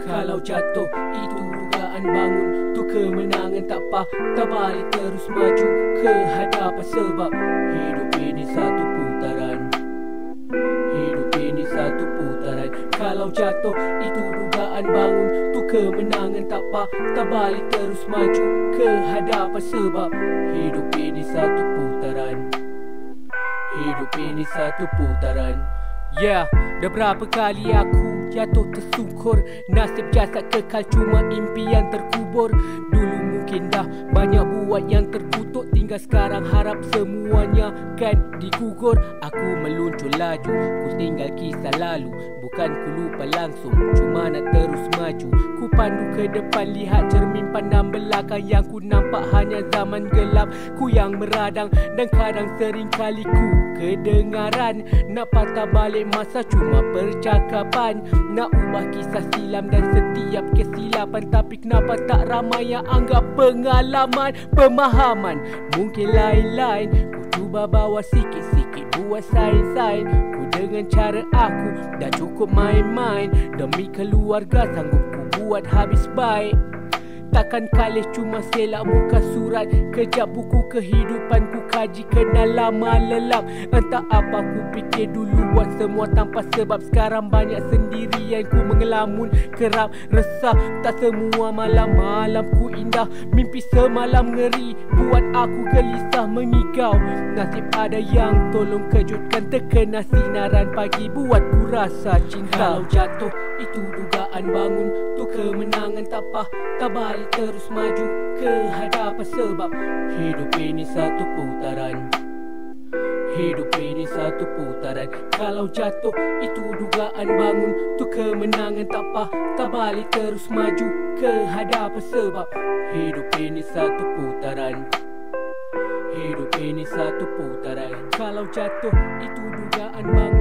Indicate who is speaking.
Speaker 1: Kalau jatuh itu dugaan bangun, tu kemenangan tak patah balik, terus maju ke hadapan. Sebab hidup ini satu putaran, hidup ini satu putaran. Kalau jatuh itu dugaan bangun, tu kemenangan tak patah balik, terus maju ke hadapan. Sebab hidup ini satu putaran, hidup ini satu putaran. Yeah, dah berapa kali aku jatuh tersungkur, nasib jasad kekal cuma impian terkubur. Dulu mungkin dah banyak buat yang terkutuk, tinggal sekarang harap semuanya kan digugur. Aku meluncur laju, ku tinggal kisah lalu, bukan ku lupa langsung, cuma nak terus maju. Ku pandu ke depan, lihat cermin pandang belakang, yang ku nampak hanya zaman gelap. Ku yang meradang dan kadang sering kali ku kedengaran, nak patah balik masa cuma percakapan, nak ubah kisah silam dan setiap kesilapan. Tapi kenapa tak ramai yang anggap pengalaman, pemahaman mungkin lain-lain. Ku cuba bawa sikit-sikit, buat sain-sain. Ku dengan cara aku dah cukup main-main, demi keluarga sanggup ku buat habis baik. Takkan kalih cuma selak muka surat, kejap buku kehidupan ku kaji, kena lama lelap. Entah apa ku fikir dulu, buat semua tanpa sebab. Sekarang banyak sendirian ku mengelamun, kerap resah. Tak semua malam-malam ku indah, mimpi semalam ngeri buat aku gelisah mengigau. Nasib ada yang tolong kejutkan, terkena sinaran pagi buat ku rasa cinta. Kalau jatuh itu dugaan bangun, tu kemenangan tak patah balik, terus maju ke hadapan. Sebab hidup ini satu putaran, hidup ini satu putaran. Kalau jatuh itu dugaan bangun, tu kemenangan tak patah balik, terus maju ke hadapan. Sebab hidup ini satu putaran, hidup ini satu putaran. Kalau jatuh itu dugaan bangun,